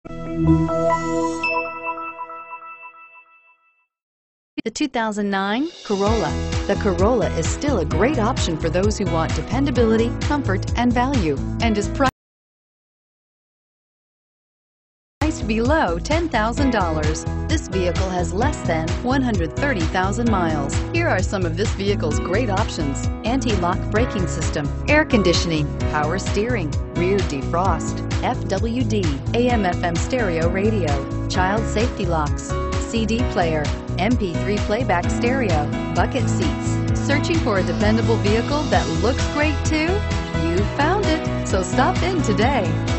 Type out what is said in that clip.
The 2009 Corolla. The Corolla is still a great option for those who want dependability, comfort, and value, and is priced below $10,000. This vehicle has less than 130,000 miles. Here are some of this vehicle's great options: anti-lock braking system, air conditioning, power steering, rear defrost, FWD, AM/FM stereo radio, child safety locks, CD player, MP3 playback stereo, bucket seats. Searching for a dependable vehicle that looks great too? You found it, so stop in today.